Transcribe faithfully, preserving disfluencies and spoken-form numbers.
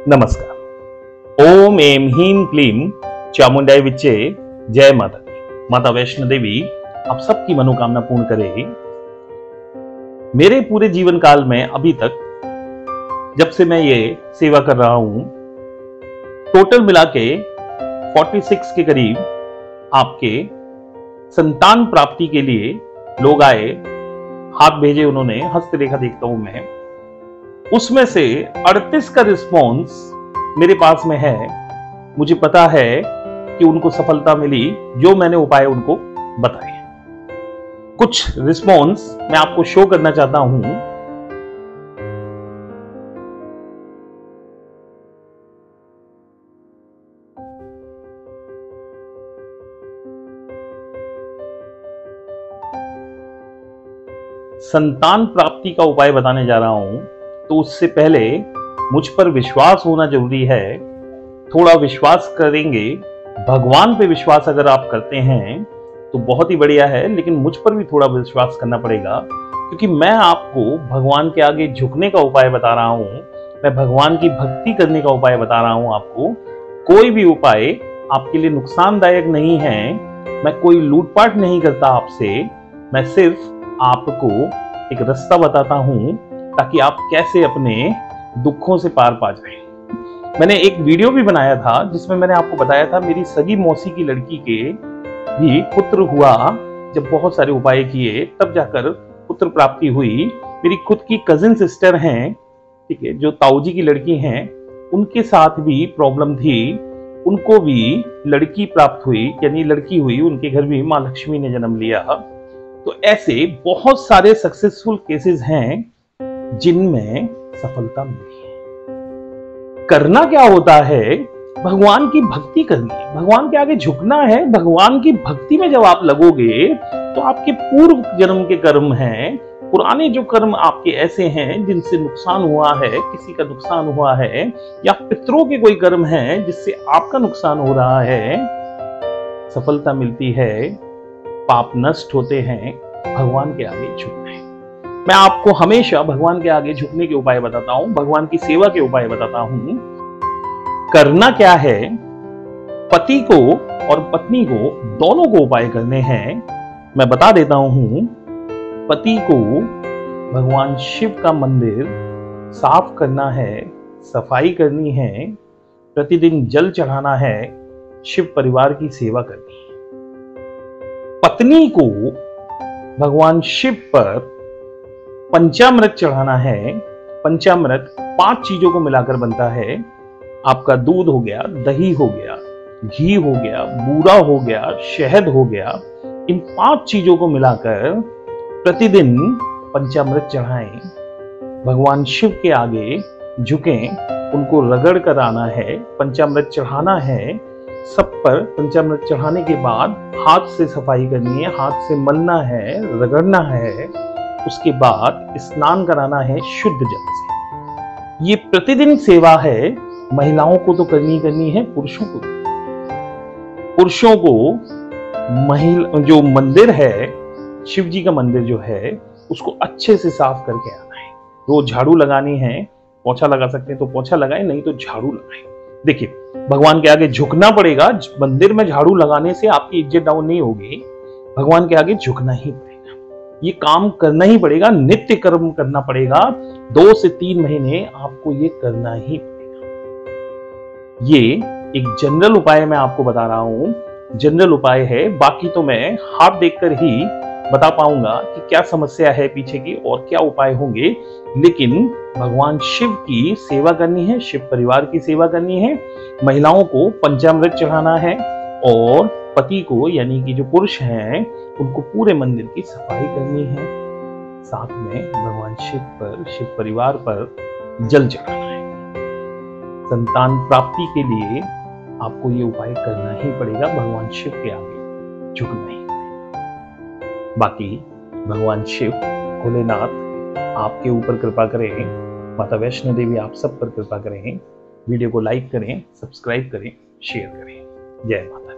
नमस्कार। ओम एम ह्रीं क्लीं चामुंडाई विच्चे जय माता दी। माता वैष्णो देवी आप सबकी मनोकामना पूर्ण करे। मेरे पूरे जीवन काल में अभी तक जब से मैं ये सेवा कर रहा हूं, टोटल मिला के छियालीस के करीब आपके संतान प्राप्ति के लिए लोग आए, हाथ भेजे उन्होंने, हस्तरेखा देखता हूं मैं। उसमें से अड़तीस का रिस्पॉन्स मेरे पास में है। मुझे पता है कि उनको सफलता मिली जो मैंने उपाय उनको बताए। कुछ रिस्पॉन्स मैं आपको शो करना चाहता हूं। संतान प्राप्ति का उपाय बताने जा रहा हूं, तो उससे पहले मुझ पर विश्वास होना जरूरी है। थोड़ा विश्वास करेंगे, भगवान पे विश्वास अगर आप करते हैं तो बहुत ही बढ़िया है, लेकिन मुझ पर भी थोड़ा विश्वास करना पड़ेगा, क्योंकि मैं आपको भगवान के आगे झुकने का उपाय बता रहा हूं। मैं भगवान की भक्ति करने का उपाय बता रहा हूं आपको। कोई भी उपाय आपके लिए नुकसानदायक नहीं है। मैं कोई लूटपाट नहीं करता आपसे। मैं सिर्फ आपको एक रास्ता बताता हूं ताकि आप कैसे अपने दुखों से पार पा जाएं। मैंने एक वीडियो भी बनाया था जिसमें मैंने आपको बताया था मेरी सगी मौसी की लड़की के भी पुत्र हुआ। जब बहुत सारे उपाय किए तब जाकर पुत्र प्राप्ति हुई। मेरी खुद की कजिन सिस्टर हैं, ठीक है, जो ताऊजी की लड़की हैं, उनके साथ भी प्रॉब्लम थी। उनको भी लड़की प्राप्त हुई, यानी लड़की हुई। उनके घर भी माँ लक्ष्मी ने जन्म लिया। तो ऐसे बहुत सारे सक्सेसफुल केसेस हैं जिनमें सफलता मिली है। करना क्या होता है? भगवान की भक्ति करनी है, भगवान के आगे झुकना है। भगवान की भक्ति में जब आप लगोगे तो आपके पूर्व जन्म के कर्म हैं, पुराने जो कर्म आपके ऐसे हैं जिनसे नुकसान हुआ है, किसी का नुकसान हुआ है, या पितरों के कोई कर्म हैं जिससे आपका नुकसान हो रहा है, सफलता मिलती है, पाप नष्ट होते हैं। भगवान के आगे झुकना है। मैं आपको हमेशा भगवान के आगे झुकने के उपाय बताता हूं, भगवान की सेवा के उपाय बताता हूं। करना क्या है? पति को और पत्नी को, दोनों को उपाय करने हैं। मैं बता देता हूं। पति को भगवान शिव का मंदिर साफ करना है, सफाई करनी है, प्रतिदिन जल चढ़ाना है, शिव परिवार की सेवा करनी है। पत्नी को भगवान शिव पर पंचामृत चढ़ाना है। पंचामृत पांच चीजों को मिलाकर बनता है। आपका दूध हो गया, दही हो गया, घी हो गया, बूरा हो गया, शहद हो गया। इन पांच चीजों को मिलाकर प्रतिदिन पंचामृत चढ़ाएं। भगवान शिव के आगे झुकें, उनको रगड़ कर आना है, पंचामृत चढ़ाना है। सब पर पंचामृत चढ़ाने के बाद हाथ से सफाई करनी है, हाथ से मलना है, रगड़ना है। उसके बाद स्नान कराना है शुद्ध जल से। ये प्रतिदिन सेवा है। महिलाओं को तो करनी करनी है, पुरुषों को पुरुषों को महिला जो मंदिर है, शिव जी का मंदिर जो है, उसको अच्छे से साफ करके आना है। रोज झाड़ू लगानी है। पोछा लगा सकते हैं तो पोछा लगाएं, नहीं तो झाड़ू लगाएं। देखिए, भगवान के आगे झुकना पड़ेगा। मंदिर में झाड़ू लगाने से आपकी इज्जत डाउन नहीं होगी। भगवान के आगे झुकना ही पड़ेगा। ये काम करना ही पड़ेगा, नित्य कर्म करना पड़ेगा। दो से तीन महीने आपको ये करना ही पड़ेगा। ये एक जनरल उपाय मैं आपको बता रहा हूं, जनरल उपाय है। बाकी तो मैं हाथ देखकर ही बता पाऊंगा कि क्या समस्या है पीछे की और क्या उपाय होंगे। लेकिन भगवान शिव की सेवा करनी है, शिव परिवार की सेवा करनी है। महिलाओं को पंचामृत चढ़ाना है और पति को, यानी कि जो पुरुष हैं, उनको पूरे मंदिर की सफाई करनी है। साथ में भगवान शिव पर, शिव परिवार पर जल चढ़ाना है। संतान प्राप्ति के लिए आपको ये उपाय करना ही पड़ेगा। भगवान शिव के आगे झुकना ही पड़ेगा। बाकी भगवान शिव, भोलेनाथ आपके ऊपर कृपा करें। माता वैष्णो देवी आप सब पर कृपा करें। वीडियो को लाइक करें, सब्सक्राइब करें, शेयर करें। जय माता।